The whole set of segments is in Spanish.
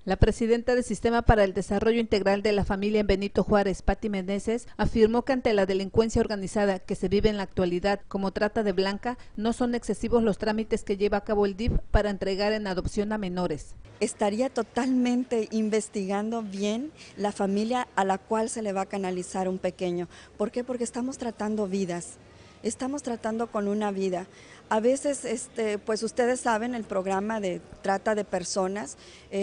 La presidenta del Sistema para el Desarrollo Integral de la Familia en Benito Juárez, Patti Meneses, afirmó que ante la delincuencia organizada que se vive en la actualidad como trata de blanca, no son excesivos los trámites que lleva a cabo el DIF para entregar en adopción a menores. Estaría totalmente investigando bien la familia a la cual se le va a canalizar un pequeño. ¿Por qué? Porque estamos tratando vidas. Estamos tratando con una vida. A veces, pues ustedes saben, el programa de trata de personas,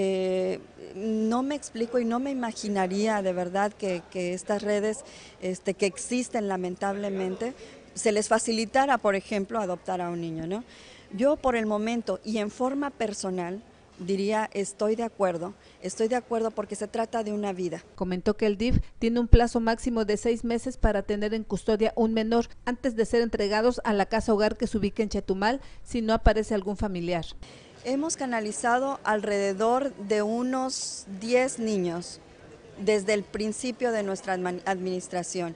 no me explico y no me imaginaría de verdad que estas redes que existen lamentablemente, se les facilitara, por ejemplo, adoptar a un niño, ¿no? Yo por el momento y en forma personal, diría, estoy de acuerdo porque se trata de una vida. Comentó que el DIF tiene un plazo máximo de 6 meses para tener en custodia un menor antes de ser entregados a la casa hogar que se ubique en Chetumal si no aparece algún familiar. Hemos canalizado alrededor de unos 10 niños desde el principio de nuestra administración.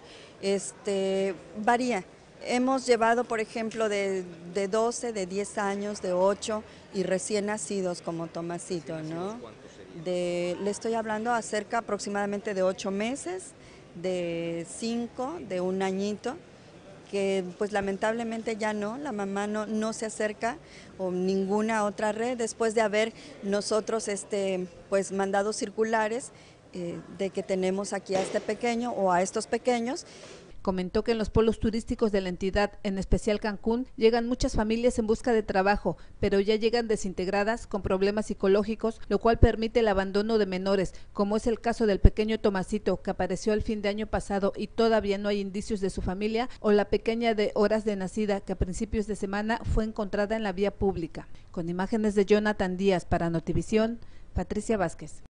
Varía. Hemos llevado, por ejemplo, de 12, de 10 años, de 8 y recién nacidos como Tomasito, ¿no? Le estoy hablando acerca aproximadamente de 8 meses, de 5, de un añito, que pues lamentablemente ya no, la mamá no se acerca o ninguna otra red después de haber nosotros pues mandado circulares de que tenemos aquí a este pequeño o a estos pequeños. Comentó que en los polos turísticos de la entidad, en especial Cancún, llegan muchas familias en busca de trabajo, pero ya llegan desintegradas con problemas psicológicos, lo cual permite el abandono de menores, como es el caso del pequeño Tomasito, que apareció al fin de año pasado y todavía no hay indicios de su familia, o la pequeña de horas de nacida, que a principios de semana fue encontrada en la vía pública. Con imágenes de Jonathan Díaz para Notivisión, Patricia Vázquez.